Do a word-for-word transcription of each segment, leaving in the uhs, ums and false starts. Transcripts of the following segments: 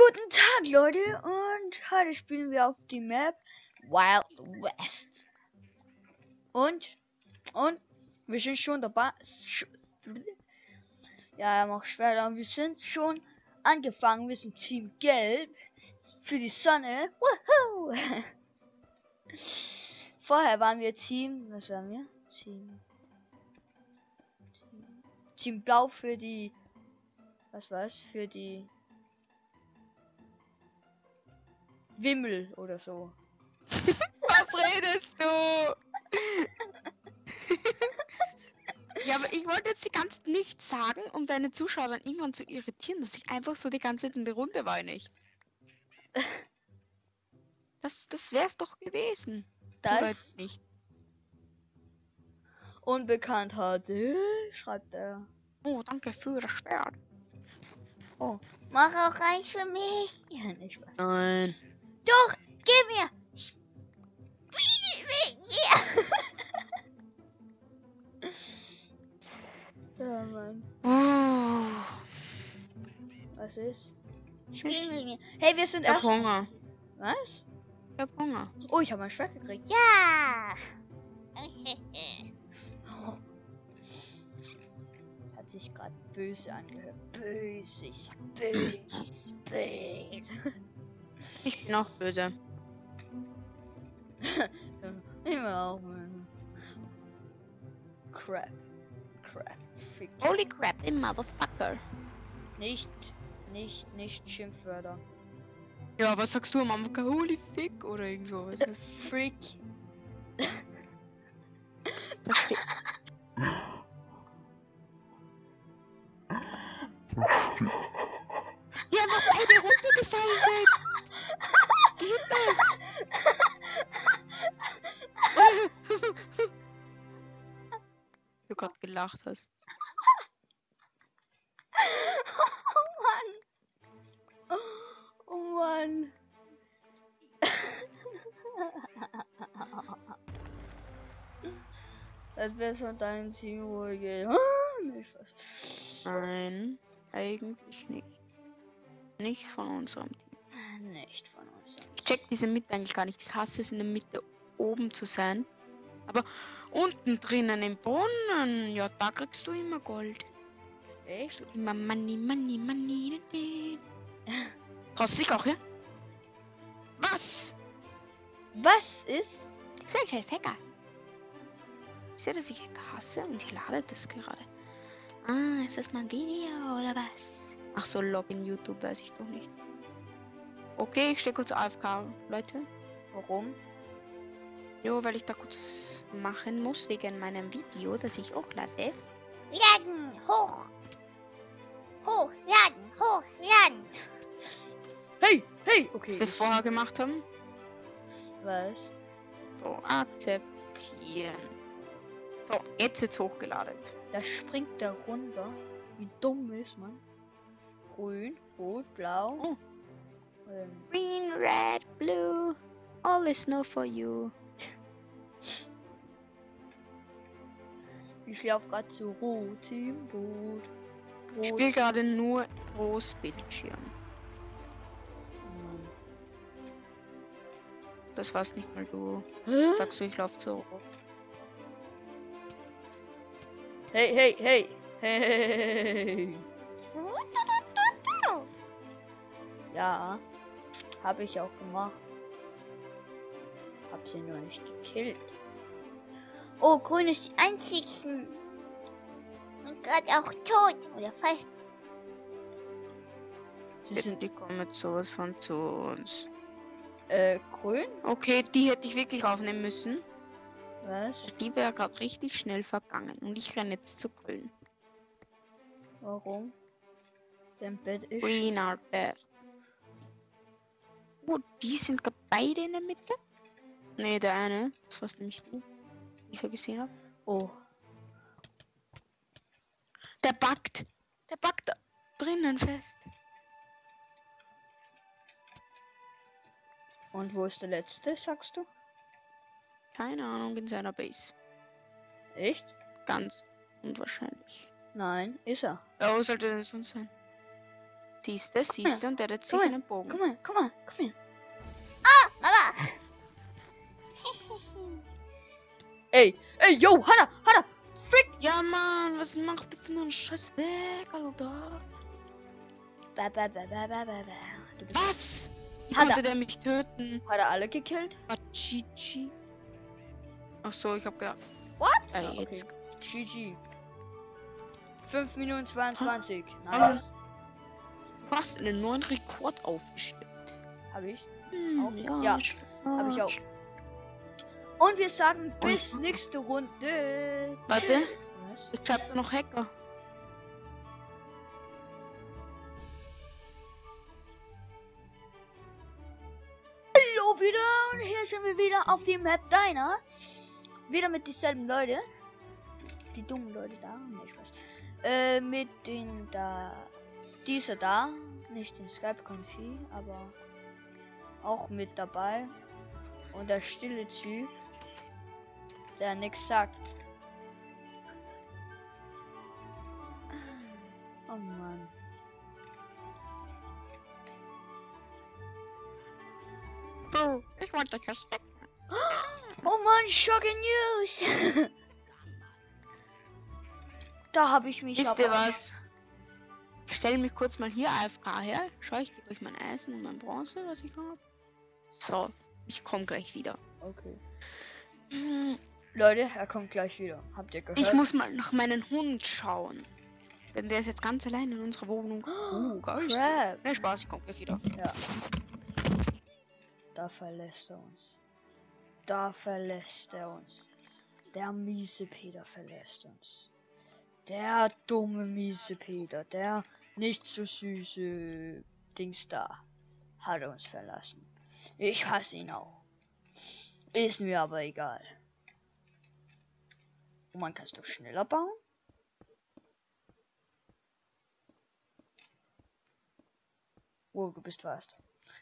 Guten Tag, Leute, und heute spielen wir auf die Map Wild West. Und, und, wir sind schon dabei. Ja, macht schwer, wir sind schon angefangen, wir sind Team Gelb für die Sonne. Woohoo! Vorher waren wir Team, was waren wir? Team, Team, Team Blau für die, was war's? Für die Wimmel oder so. Was redest du? Ja, aber ich wollte jetzt die ganze Zeit nichts sagen, um deine Zuschauer dann irgendwann zu irritieren, dass ich einfach so die ganze Zeit in der Runde war, nicht? Das, das wär's doch gewesen. Das Oder nicht? Unbekannt H D, schreibt er. Oh, danke für das Schwert. Oh, mach auch eins für mich. Ja, nicht was. Nein. Doch, gib mir. Spiel mit mir. Ja, Mann. Oh, Was ist? Spiel mit mir. Hey, wir sind ich hab erst. Hunger. Was? Ich hab Hunger. Oh, ich habe mein Schwert gekriegt. Ja. Oh. Hat sich gerade böse angehört. Böse. Ich sag böse. Böse. Ich bin auch böse. Immer auch, Mann. Crap. Crap. Fick. Holy crap, the motherfucker. Nicht, nicht, nicht Schimpfwörter. Ja, was sagst du am Anfang? Holy fick oder irgend so. Was heißt Freak. Versteh. Ja, weil beide runtergefallen sind. Wie geht das? Du gerade gelacht hast. Oh Mann. Oh Mann. Das wäre schon dein Team wohl gehen. Nicht was. Nein, eigentlich nicht. Nicht von unserem Team. Nicht von uns. Ich check diese Mitte eigentlich gar nicht. Ich hasse es, in der Mitte oben zu sein. Aber unten drinnen im Brunnen, ja, da kriegst du immer Gold. Echt? So immer Money, Money, Money. Money. Traust du dich auch, ja? Was? Was ist? So ein scheiß Hacker. Ich sehe, dass ich Hacker hasse und hier ladet es gerade. Ah, ist das mein Video oder was? Ach so, Login YouTube weiß ich doch nicht. Okay, ich stehe kurz A F K, Leute. Warum? Jo, weil ich da kurz machen muss wegen meinem Video, das ich hochlade. Laden, hoch. Hoch, laden, hoch, laden. Hey, hey, okay. Was wir vorher gemacht haben. Was? So, akzeptieren. So, jetzt ist hochgeladen. Da springt der runter. Wie dumm ist man? Grün, rot, blau. Oh. Ähm, Green, red, blue. All is snow for you. ich laufe gerade zu rot im Boot. Ich Rot. spiele gerade nur Großbildschirm. Hm. Das war's nicht mal du. Hä? Sagst du, ich laufe zu rot. Hey, hey, hey. Hey. Ja, habe ich auch gemacht. Hab sie nur nicht gekillt. Oh, grün ist die einzigsten. Und gerade auch tot. Oder fast. Sie sind Die kommen mit sowas von zu uns. äh grün? Okay, die hätte ich wirklich aufnehmen müssen. Was? Die wäre gerade richtig schnell vergangen. Und ich renne jetzt zu grün. Warum? Dein Bett ist. Green are best. Oh, die sind gerade beide in der Mitte? Nee, der eine. Das war's nämlich du. Wie ich ja gesehen habe. Oh. Der backt. Der backt da drinnen fest. Und wo ist der letzte, sagst du? Keine Ahnung, in seiner Base. Echt? Ganz unwahrscheinlich. Nein, ist er. Ja, wo sollte das sonst sein? Siehst du, siehst du, und der hat sich Komm her, einen Bogen. Komm mal, komm mal, komm her. Ah, Mama! ey, ey, yo, hat er, hat er! Frick! Ja, Mann, was macht der für einen Scheiß weg, Alter? Ba, ba, ba, ba, ba, ba, ba. Du bist Was? Wie Hat konnte er. der mich töten? Hat er alle gekillt? Chichi. Ach so, ich hab gedacht. What? Äh, Ja, okay. jetzt. G G. fünf Minuten zweiundzwanzig. Ah. Nice. Du hast einen neuen Rekord aufgestellt. Hab ich. Hm, Auch? ja, Ja, ich- Hab ich auch. Und wir sagen bis nächste Runde. Warte, Was? ich hab da noch Hacker. Hallo wieder und hier sind wir wieder auf die Map Diner. Wieder mit dieselben Leute. Die dummen Leute da. Nee, Spaß. Äh, mit den da. Dieser da. Nicht den Skype-Konfi, aber auch mit dabei. Und der stille Typ, der nichts sagt. Oh Mann. Bro, ich wollte dich erschrecken. Oh Mann, shocking News. Da habe ich mich Wisst ihr aber- was? Ich stelle mich kurz mal hier A F K her. Schau, ich gebe euch mein Eisen und mein Bronze, was ich habe. So, ich komme gleich wieder. Okay. Hm, Leute, er kommt gleich wieder. Habt ihr gehört? Ich muss mal nach meinem Hund schauen. Denn der ist jetzt ganz allein in unserer Wohnung. Oh, geil. Crap. Ne, Spaß, ich komme gleich wieder. Ja. Da verlässt er uns. Da verlässt er uns. Der miese Peter verlässt uns. Der dumme miese Peter, der nicht so süße Dings da, hat uns verlassen. Ich hasse ihn auch. Ist mir aber egal. Und man kann es doch schneller bauen. Oh, du bist fast.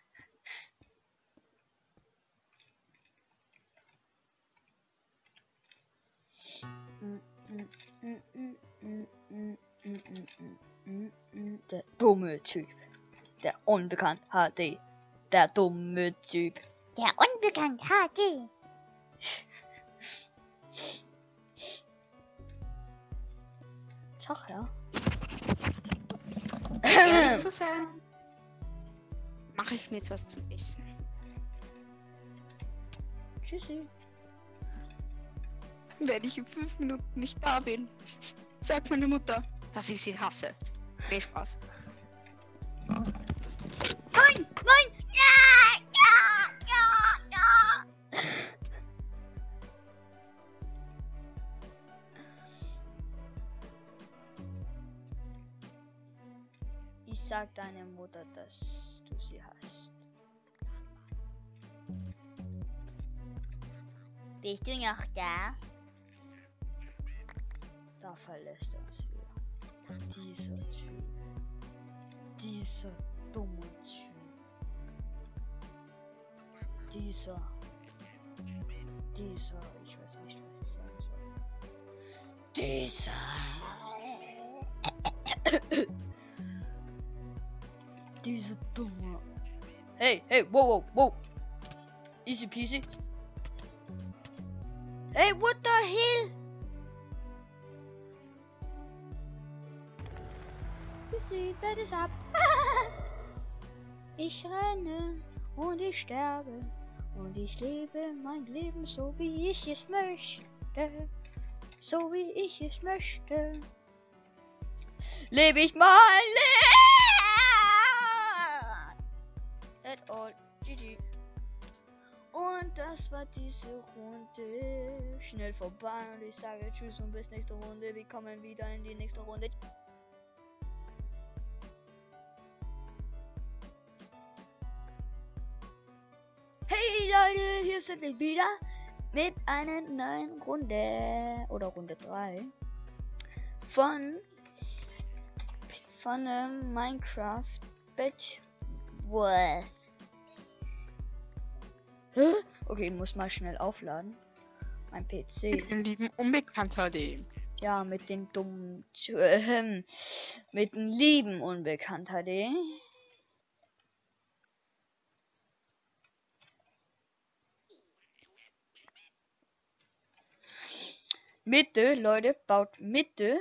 Der dumme Typ. Der unbekannt H D. Der dumme Typ. Der unbekannte H D. Tag, ja. Ehrlich zu sein, mache ich mir jetzt was zum Essen. Tschüssi. Wenn ich in fünf Minuten nicht da bin, sagt meine Mutter, dass ich sie hasse. Nee, Spaß. Nein, nein, ja, ja, ja, ja. Ich sag deiner Mutter, dass du sie hast. Bist du noch da? Da verlässt er uns wieder. Dieser Typ. Dieser dumme Typ. Dieser. Dieser. Ich weiß nicht, was ich sagen soll. Dieser. Diese dumme. Hey, hey, wow, wow, wow. Easy peasy. Hey, what the hell? Sie Bett ist ab. Ich renne und ich sterbe und ich lebe mein Leben so wie ich es möchte. So wie ich es möchte. Lebe ich mein Leben. At all. G G. Und das war diese Runde. Schnell vorbei und ich sage tschüss und bis nächste Runde. Wir kommen wieder in die nächste Runde. Hey Leute, hier sind wir wieder mit einer neuen Runde oder Runde drei von von ähm, Minecraft Bed Wars. Hä? Okay, muss mal schnell aufladen. Mein P C. Mein lieben Unbekannter D. Ja, mit den dummen, äh, mit den lieben Unbekanntheit, eh? Mitte, Leute, baut Mitte.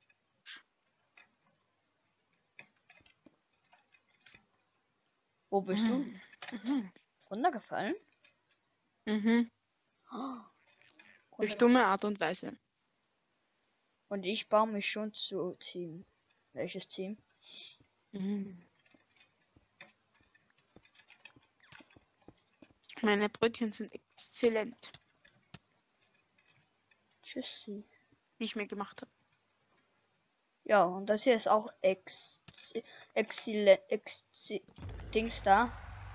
Wo bist du? Mhm. Runtergefallen? Mhm. Oh, Durch dumme Art und Weise. und ich baue mich schon zu Team. Welches Team? Mhm. Meine Brötchen sind exzellent, Tschüssi. wie ich mir gemacht habe. Ja, und das hier ist auch ex exzellent ex Dings da.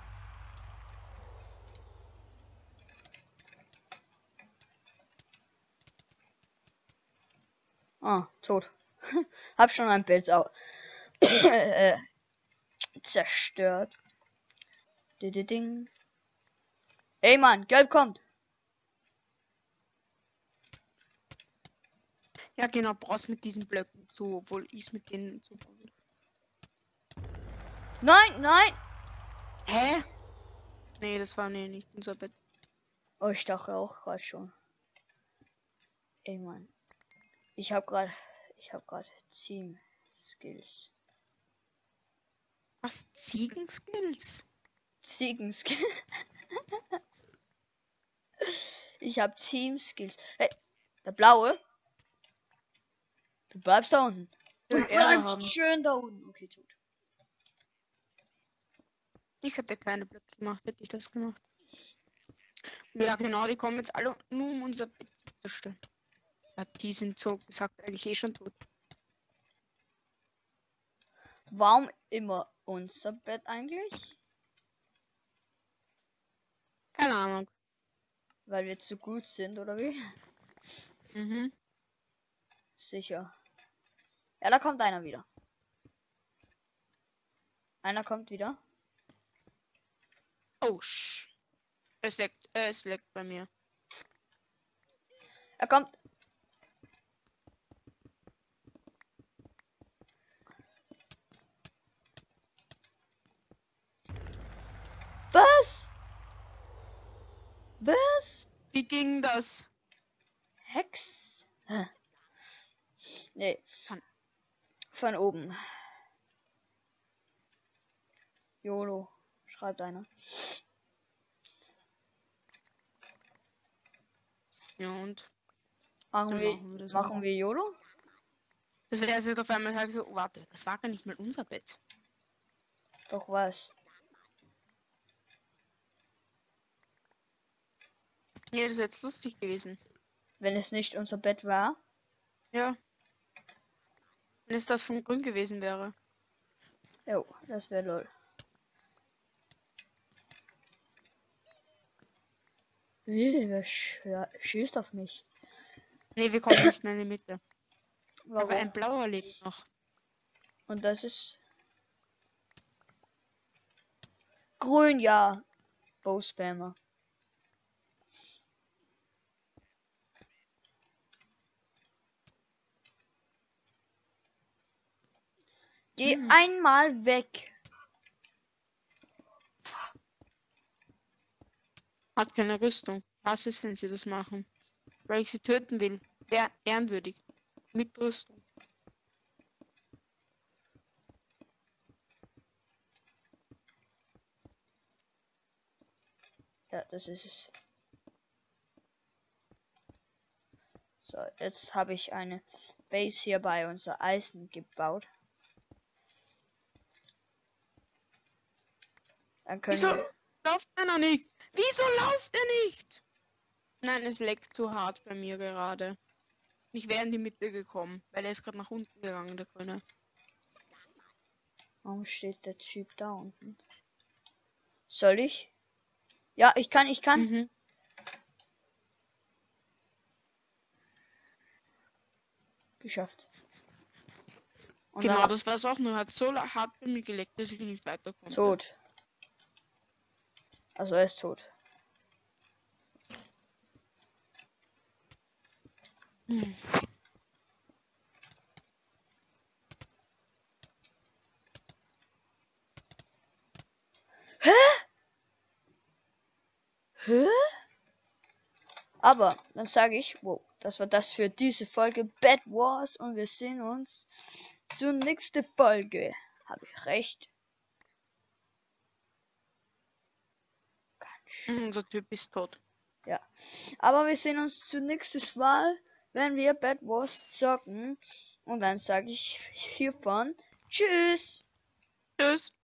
Ah, tot. Hab schon ein Bild au äh, zerstört. Ding. Ey Mann, gelb kommt. Ja, genau, brauchst mit diesen Blöcken zu, obwohl ich mit denen zu. Nein, nein. Hä? Nee, das war nee, nicht unser Bett. Oh, ich dachte auch gerade schon. Ey Mann. Ich habe gerade ich habe gerade Team Skills. Was? Ziegenskills? Ziegen Skills. Ich habe Team Skills. Hey, der blaue. Du bleibst da unten. Du Ja, Ehre bleibst haben. schön da unten. Okay, tot. Ich hätte keine Blöcke gemacht, hätte ich das gemacht. Ja, genau, die kommen jetzt alle nur um unser Bett zu zerstören. Ja, die sind so gesagt eigentlich eh schon tot. Warum immer unser Bett eigentlich? Keine Ahnung. Weil wir zu gut sind, oder wie? Mhm. Sicher. Ja, da kommt einer wieder. Einer kommt wieder. Oh, sch. Es leckt, äh, es leckt bei mir. Er kommt. Was? Was? Wie ging das? Hex? Hä? Nee. Von- Von oben. YOLO. Schreibt einer. Ja, und Machen so wir, machen wir das. machen wir YOLO? Das wäre jetzt auf einmal sag ich so, oh, warte, das war gar nicht mal unser Bett. Doch was? Nee, das wäre jetzt lustig gewesen. Wenn es nicht unser Bett war? Ja. Wenn es das von Grün gewesen wäre. Jo, das wäre lol. Wie, wer sch schießt auf mich? Nee, wir kommen nicht mehr in die Mitte. Warum? Aber ein blauer lebt noch. Und das ist grün, ja. Bow Spammer. Geh Hm. einmal weg. Hat keine Rüstung. Was ist, wenn sie das machen? Weil ich sie töten will. Ehr ehrenwürdig. Mit Rüstung. Ja, das ist es. So, jetzt habe ich eine Base hier bei unser Eisen gebaut. Dann können Wieso wir. läuft er noch nicht? Wieso läuft er nicht? Nein, es leckt zu hart bei mir gerade. Ich wäre in die Mitte gekommen, weil er ist gerade nach unten gegangen, der Grüne. Warum steht der Typ da unten? Soll ich? Ja, ich kann, ich kann. Mhm. Geschafft. Und Genau, dann das war es auch nur. Hat so la- hart bei mir geleckt, dass ich nicht weiter konnte. tot. Also er ist tot. Hm. Hä? Aber dann sage ich, wow, das war das für diese Folge Bed Wars und wir sehen uns zur nächsten Folge. Habe ich recht? Unser Typ ist tot. Aber wir sehen uns zur nächsten Mal, wenn wir Bed Wars zocken. Und dann sage ich hiervon Tschüss. Tschüss.